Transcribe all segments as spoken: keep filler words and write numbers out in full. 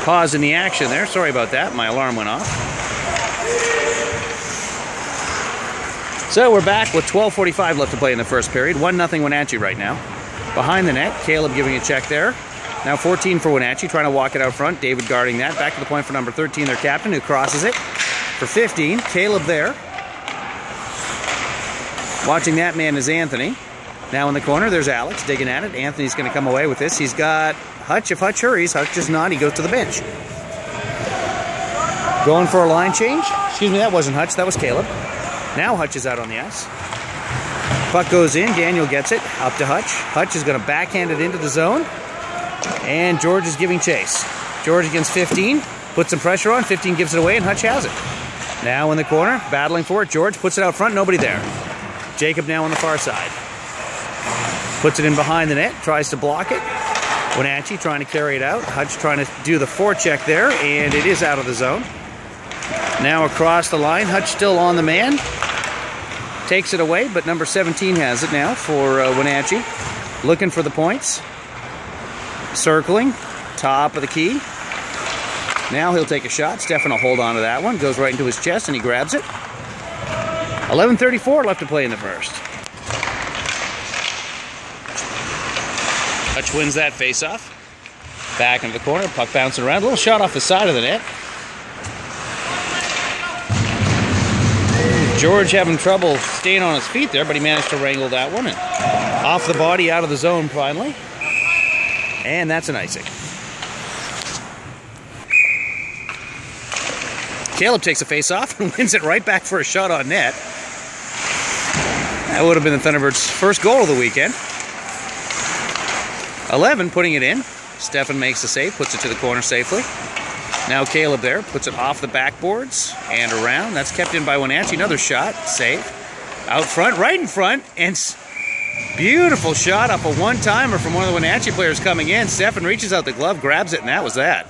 pause in the action there. Sorry about that. My alarm went off. So we're back with twelve forty-five left to play in the first period. one nothing Wenatchee right now. Behind the net, Caleb giving a check there. Now fourteen for Wenatchee, trying to walk it out front. David guarding that. Back to the point for number thirteen, their captain, who crosses it. For fifteen, Caleb there. Watching that man is Anthony. Now in the corner, there's Alex digging at it. Anthony's going to come away with this. He's got Hutch. If Hutch hurries, Hutch does not. He goes to the bench. Going for a line change. Excuse me, that wasn't Hutch. That was Caleb. Now Hutch is out on the ice. Puck goes in. Daniel gets it. Up to Hutch. Hutch is going to backhand it into the zone. And George is giving chase. George against fifteen. Puts some pressure on. fifteen gives it away, and Hutch has it. Now in the corner, battling for it. George puts it out front. Nobody there. Jacob now on the far side. Puts it in behind the net. Tries to block it. Wenatchee trying to carry it out. Hutch trying to do the forecheck there, and it is out of the zone. Now across the line. Hutch still on the man. Takes it away, but number seventeen has it now for uh, Wenatchee. Looking for the points. Circling. Top of the key. Now he'll take a shot. Stefan will hold on to that one. Goes right into his chest, and he grabs it. eleven thirty-four left to play in the first. Hutch wins that face-off. Back into the corner. Puck bouncing around. A little shot off the side of the net. George having trouble staying on his feet there, but he managed to wrangle that one. And off the body, out of the zone finally. And that's an icing. Caleb takes a face-off and wins it right back for a shot on net. That would have been the Thunderbirds' first goal of the weekend. eleven putting it in. Stefan makes the save, puts it to the corner safely. Now Caleb there, puts it off the backboards and around. That's kept in by Wenatchee. Another shot, save. Out front, right in front, and beautiful shot up a one-timer from one of the Wenatchee players coming in. Stefan reaches out the glove, grabs it, and that was that.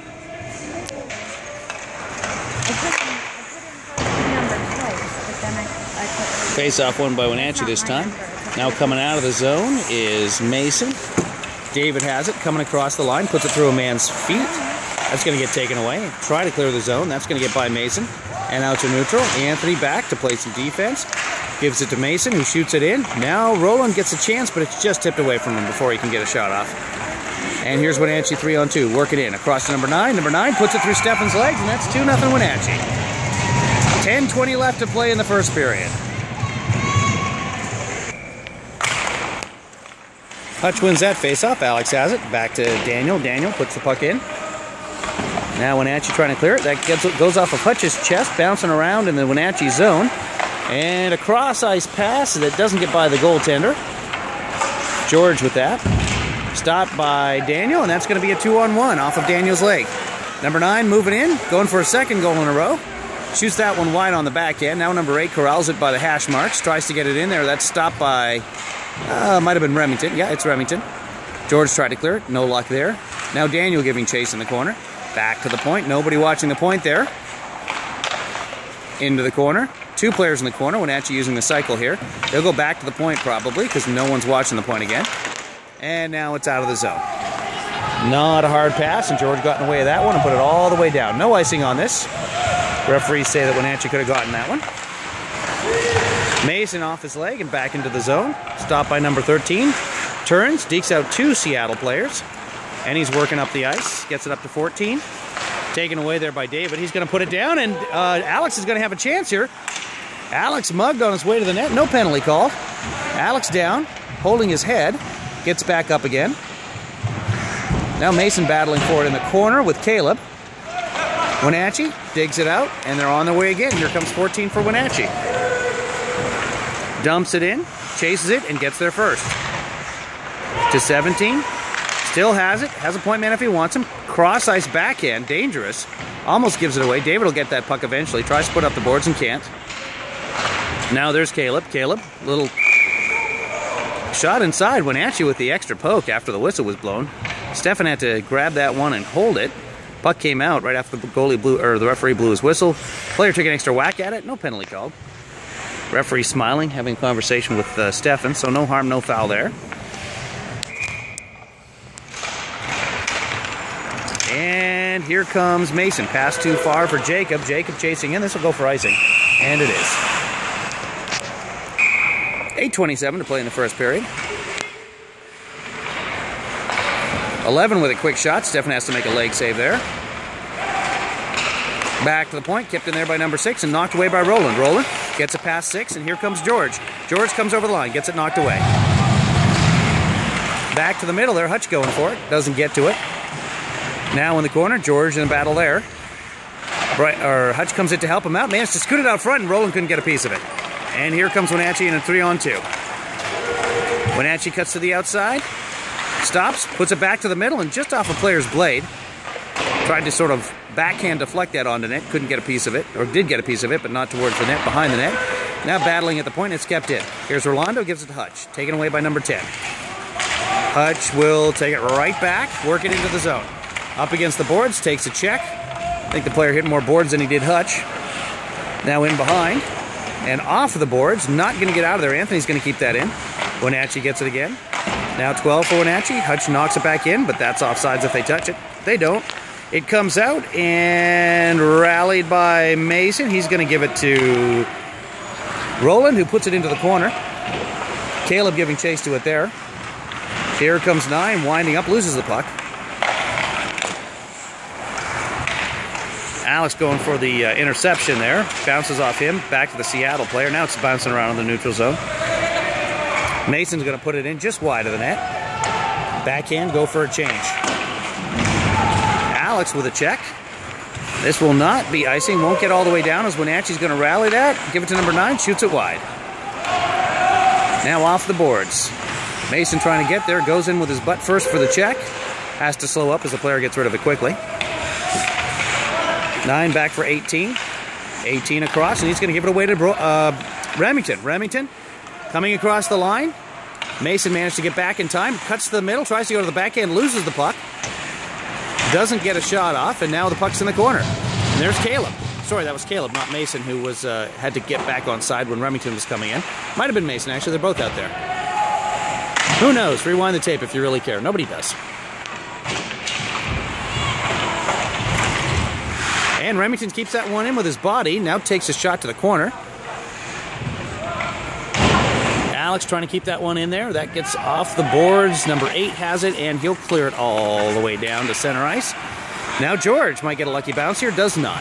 Face-off won by Wenatchee this time. Now coming out of the zone is Mason. David has it, coming across the line, puts it through a man's feet. That's going to get taken away. Try to clear the zone. That's going to get by Mason. And out to neutral. Anthony back to play some defense. Gives it to Mason, who shoots it in. Now Roland gets a chance, but it's just tipped away from him before he can get a shot off. And here's Wenatchee three on two. Work it in. Across to number nine. Number nine puts it through Stefan's legs, and that's two nothing Wenatchee. ten twenty left to play in the first period. Hutch wins that face-off. Alex has it. Back to Daniel. Daniel puts the puck in. Now Wenatchee trying to clear it. That gets, goes off of Hutch's chest, bouncing around in the Wenatchee zone. And a cross-ice pass that doesn't get by the goaltender. George with that. Stopped by Daniel, and that's going to be a two-on-one off of Daniel's leg. Number nine moving in, going for a second goal in a row. Shoots that one wide on the backhand. Now number eight corrals it by the hash marks. Tries to get it in there. That's stopped by, uh, might have been Remington. Yeah, it's Remington. George tried to clear it. No luck there. Now Daniel giving chase in the corner. Back to the point. Nobody watching the point there. Into the corner. Two players in the corner. Wenatchee using the cycle here. They'll go back to the point probably because no one's watching the point again. And now it's out of the zone. Not a hard pass, and George got in the way of that one and put it all the way down. No icing on this. Referees say that Wenatchee could have gotten that one. Mason off his leg and back into the zone. Stopped by number thirteen. Turns, dekes out two Seattle players. And he's working up the ice. Gets it up to fourteen. Taken away there by David. He's going to put it down, and uh, Alex is going to have a chance here. Alex mugged on his way to the net. No penalty call. Alex down, holding his head. Gets back up again. Now Mason battling for it in the corner with Caleb. Wenatchee digs it out, and they're on their way again. Here comes fourteen for Wenatchee. Dumps it in, chases it, and gets there first. To seventeen. Still has it. Has a point man if he wants him. Cross ice backhand. Dangerous. Almost gives it away. David will get that puck eventually. Tries to put up the boards and can't. Now there's Caleb. Caleb, little shot inside. Wenatchee with the extra poke after the whistle was blown. Stefan had to grab that one and hold it. Puck came out right after the goalie blew, or the referee blew his whistle. Player took an extra whack at it. No penalty called. Referee smiling, having a conversation with uh, Stefan, so no harm, no foul there. And here comes Mason. Pass too far for Jacob. Jacob chasing in. This will go for icing. And it is. eight twenty-seven to play in the first period. eleven with a quick shot. Stefan has to make a leg save there. Back to the point. Kept in there by number six and knocked away by Roland. Roland gets it past six, and here comes George. George comes over the line. Gets it knocked away. Back to the middle there. Hutch going for it. Doesn't get to it. Now in the corner. George in the battle there. Bright, or Hutch comes in to help him out. Managed to scoot it out front, and Roland couldn't get a piece of it. And here comes Wenatchee in a three on two. Wenatchee cuts to the outside. Stops. Puts it back to the middle, and just off a player's blade. Tried to sort of backhand deflect that onto net. Couldn't get a piece of it. Or did get a piece of it, but not towards the net. Behind the net. Now battling at the point. It's kept in. Here's Rolando. Gives it to Hutch. Taken away by number ten. Hutch will take it right back. Work it into the zone. Up against the boards. Takes a check. I think the player hit more boards than he did Hutch. Now in behind. And off of the boards. Not going to get out of there. Anthony's going to keep that in. Wenatchee gets it again. Now twelve for Wenatchee. Hutch knocks it back in, but that's offsides if they touch it. They don't. It comes out and rallied by Mason. He's going to give it to Roland, who puts it into the corner. Caleb giving chase to it there. Here comes nine, winding up, loses the puck. Alex going for the uh, interception there. Bounces off him, back to the Seattle player. Now it's bouncing around in the neutral zone. Mason's going to put it in just wide of the net. Backhand, go for a change. Alex with a check. This will not be icing. Won't get all the way down as Wenatchee's going to rally that. Give it to number nine. Shoots it wide. Now off the boards. Mason trying to get there. Goes in with his butt first for the check. Has to slow up as the player gets rid of it quickly. Nine back for eighteen. eighteen across, and he's going to give it away to Bro uh, Remington. Remington coming across the line. Mason managed to get back in time. Cuts to the middle. Tries to go to the backhand. Loses the puck. Doesn't get a shot off, and now the puck's in the corner. And there's Caleb. Sorry, that was Caleb, not Mason, who was uh, had to get back on side when Remington was coming in. Might have been Mason, actually. They're both out there. Who knows? Rewind the tape if you really care. Nobody does. And Remington keeps that one in with his body. Now takes a shot to the corner. Alex trying to keep that one in there. That gets off the boards. Number eight has it, and he'll clear it all the way down to center ice. Now George might get a lucky bounce here. Does not.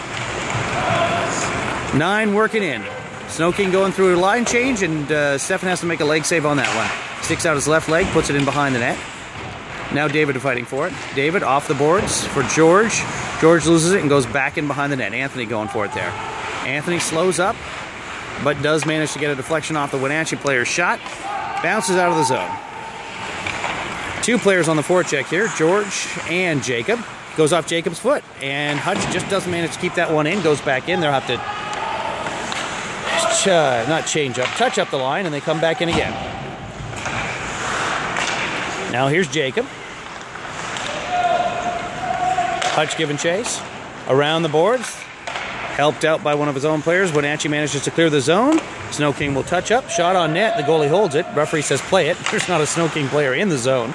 Nine working in. Snow King going through a line change, and uh, Stefan has to make a leg save on that one. Sticks out his left leg, puts it in behind the net. Now David fighting for it. David off the boards for George. George loses it and goes back in behind the net. Anthony going for it there. Anthony slows up, but does manage to get a deflection off the Wenatchee player's shot. Bounces out of the zone. Two players on the forecheck here, George and Jacob. Goes off Jacob's foot, and Hutch just doesn't manage to keep that one in. Goes back in. They'll have to, uh, not change up, touch up the line, and they come back in again. Now here's Jacob. Hutch giving chase. Around the boards. Helped out by one of his own players. Wenatchee manages to clear the zone. Snow King will touch up. Shot on net. The goalie holds it. Referee says play it. There's not a Snow King player in the zone.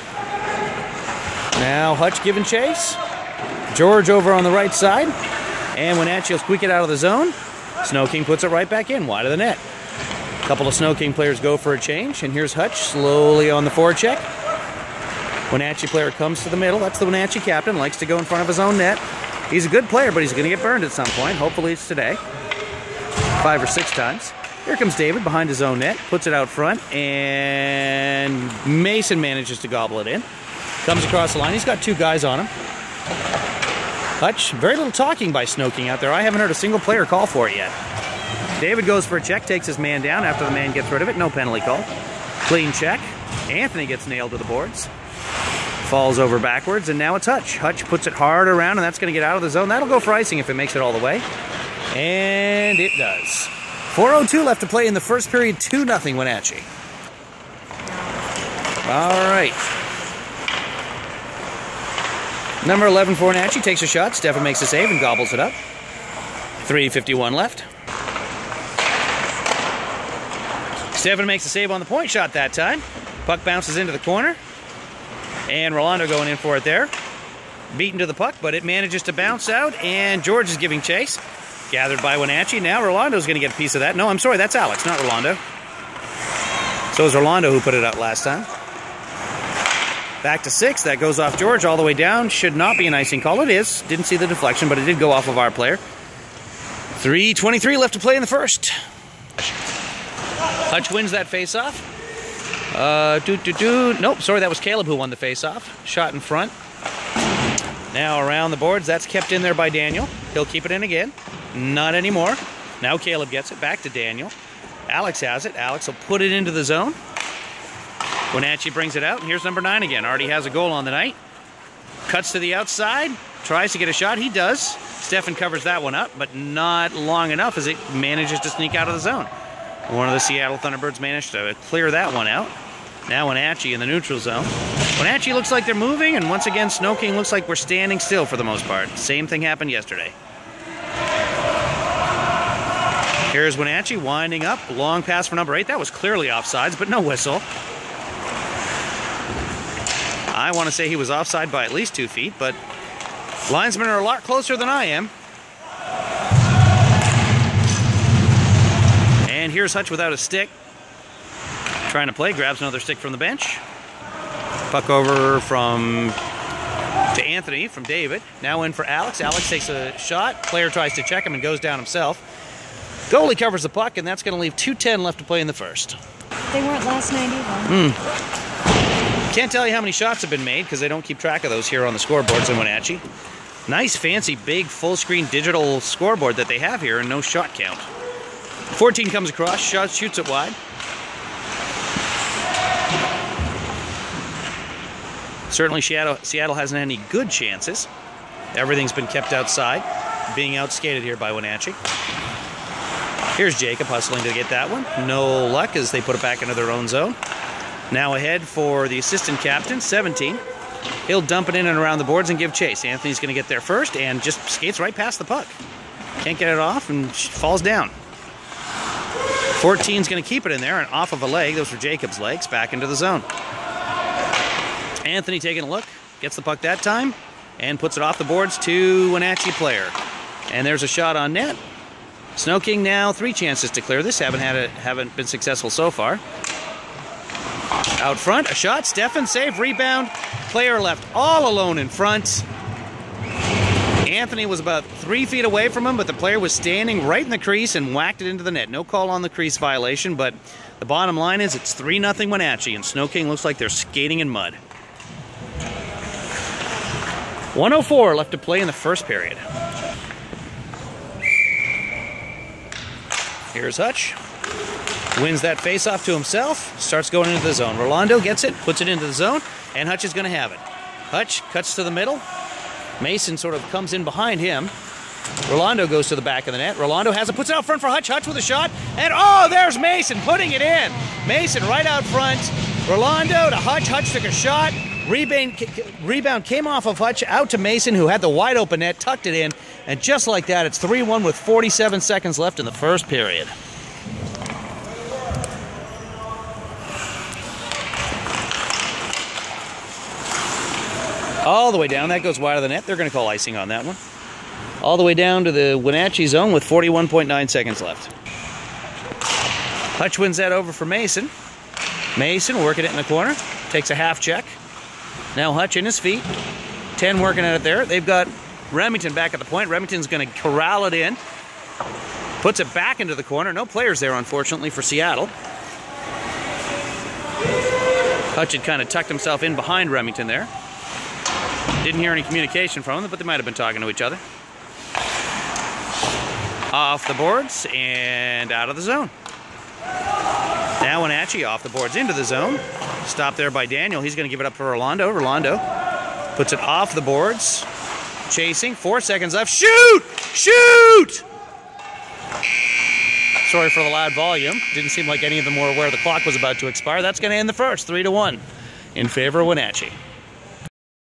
Now Hutch giving chase. George over on the right side. And Wenatchee will squeak it out of the zone. Snow King puts it right back in, wide of the net. A couple of Snow King players go for a change. And here's Hutch slowly on the forecheck. Wenatchee player comes to the middle. That's the Wenatchee captain. Likes to go in front of his own net. He's a good player, but he's going to get burned at some point. Hopefully it's today. Five or six times. Here comes David behind his own net. Puts it out front. And Mason manages to gobble it in. Comes across the line. He's got two guys on him. Hutch, very little talking by Snow King out there. I haven't heard a single player call for it yet. David goes for a check. Takes his man down after the man gets rid of it. No penalty call. Clean check. Anthony gets nailed to the boards. Falls over backwards, and now it's Hutch. Hutch puts it hard around, and that's going to get out of the zone. That'll go for icing if it makes it all the way. And it does. four oh two left to play in the first period, two nothing Wenatchee. All right. Number eleven for Wenatchee takes a shot. Stefan makes a save and gobbles it up. three fifty-one left. Stefan makes a save on the point shot that time. Puck bounces into the corner. And Rolando going in for it there. beaten to the puck, but it manages to bounce out, and George is giving chase. Gathered by Wenatchee. Now Rolando's going to get a piece of that. No, I'm sorry, that's Alex, not Rolando. So it's Rolando who put it out last time. Back to six. That goes off George all the way down. Should not be an icing call. It is. Didn't see the deflection, but it did go off of our player. three twenty-three left to play in the first. Hutch wins that face-off. Uh, doo doo doo. Nope, sorry, that was Caleb who won the face-off. Shot in front. Now around the boards. That's kept in there by Daniel. He'll keep it in again. Not anymore. Now Caleb gets it. Back to Daniel. Alex has it. Alex will put it into the zone. Wenatchee brings it out. And here's number nine again. Already has a goal on the night. Cuts to the outside. Tries to get a shot. He does. Stefan covers that one up, but not long enough as it manages to sneak out of the zone. One of the Seattle Thunderbirds managed to clear that one out. Now Wenatchee in the neutral zone. Wenatchee looks like they're moving, and once again, Snow King looks like we're standing still for the most part. Same thing happened yesterday. Here's Wenatchee winding up. Long pass for number eight. That was clearly offsides, but no whistle. I want to say he was offside by at least two feet, but linesmen are a lot closer than I am. And here's Hutch without a stick. Trying to play, grabs another stick from the bench. Puck over from to Anthony from David. Now in for Alex. Alex takes a shot. Player tries to check him and goes down himself. Goalie covers the puck, and that's going to leave two ten left to play in the first. They weren't last night either. Mm. Can't tell you how many shots have been made because they don't keep track of those here on the scoreboards in Wenatchee. Nice, fancy, big, full-screen digital scoreboard that they have here, and no shot count. fourteen comes across, shot, shoots it wide. Certainly Seattle, Seattle hasn't had any good chances. Everything's been kept outside, being outskated here by Wenatchee. Here's Jacob hustling to get that one. No luck as they put it back into their own zone. Now ahead for the assistant captain, seventeen. He'll dump it in and around the boards and give chase. Anthony's going to get there first and just skates right past the puck. Can't get it off and falls down. fourteen's going to keep it in there and off of a leg. Those were Jacob's legs. Back into the zone. Anthony taking a look. Gets the puck that time and puts it off the boards to Wenatchee player. And there's a shot on net. Snow King now three chances to clear this. Haven't had it, haven't been successful so far. Out front, a shot. Stefan save, rebound. Player left all alone in front. Anthony was about three feet away from him, but the player was standing right in the crease and whacked it into the net. No call on the crease violation, but the bottom line is it's three nothing Wenatchee, and Snow King looks like they're skating in mud. one oh four left to play in the first period. Here's Hutch. Wins that face-off to himself. Starts going into the zone. Rolando gets it, puts it into the zone, and Hutch is going to have it. Hutch cuts to the middle. Mason sort of comes in behind him. Rolando goes to the back of the net. Rolando has it, puts it out front for Hutch. Hutch with a shot. And oh, there's Mason putting it in. Mason right out front. Rolando to Hutch. Hutch took a shot. Rebound, rebound came off of Hutch out to Mason, who had the wide open net, tucked it in. And just like that, it's three one with forty-seven seconds left in the first period. All the way down. That goes wide of the net. They're going to call icing on that one. All the way down to the Wenatchee zone with forty-one point nine seconds left. Hutch wins that over for Mason. Mason working it in the corner. Takes a half check. Now Hutch in his feet. ten working at it there. They've got Remington back at the point. Remington's going to corral it in. Puts it back into the corner. No players there, unfortunately, for Seattle. Hutch had kind of tucked himself in behind Remington there. Didn't hear any communication from them, but they might have been talking to each other. Off the boards and out of the zone. Now Wenatchee off the boards into the zone. Stopped there by Daniel. He's going to give it up for Rolando. Rolando puts it off the boards. Chasing. Four seconds left. Shoot! Shoot! Sorry for the loud volume. Didn't seem like any of them were aware the clock was about to expire. That's going to end the first. Three to one in favor of Wenatchee.